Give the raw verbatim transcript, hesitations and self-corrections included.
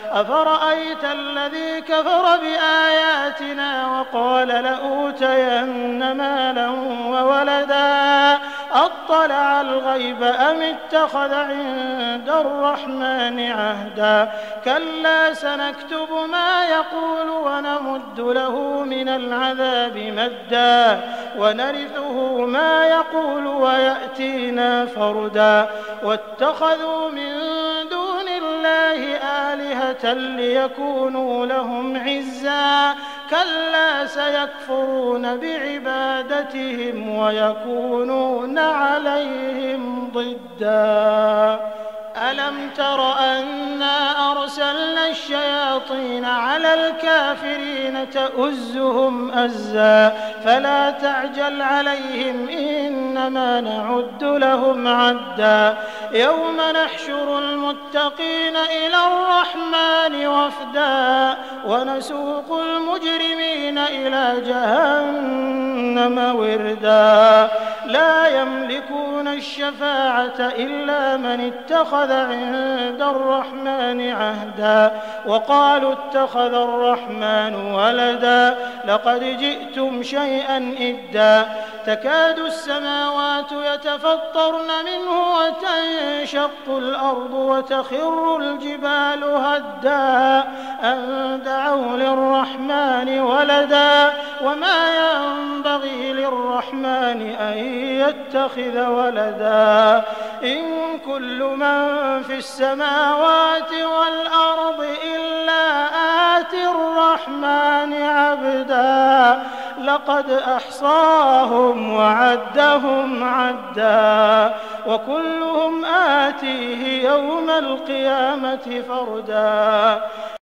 أفرأيت الذي كفر بآياتنا وقال لأوتين مالا وولدا أطلع الغيب أم اتخذ عند الرحمن عهدا كلا سنكتب ما يقول ونمد له من العذاب مدا ونرثه ما يقول ويأتينا فردا واتخذوا من دون الله آلهة ليكونوا لهم عزا كلا سيكفرون بعبادتهم ويكونون عليهم ضدا ألم تر أنا أرسلنا الشياطين على الكافرين تؤزهم أزا فلا تعجل عليهم إنما نعد لهم عدا يوم نحشر المتقين إلى الرحمن وفدا ونسوق المجرمين إلى جهنم وردا لا يملكون الشفاعة إلا من اتخذ عند الرحمن عهدا وقالوا اتخذ الرحمن ولدا لقد جئتم شيئا إدا تكاد السماوات يتفطرن منه وتنشق الأرض وتخر الجبال هدا أن دعوا للرحمن ولدا وما ينبغي للرحمن أن يتخذ ولدا إن كل من في السماوات والأرض إلا آتي الرحمن عبدا لقد أحصاهم وعدهم عدا وكلهم آتيه يوم القيامة فردا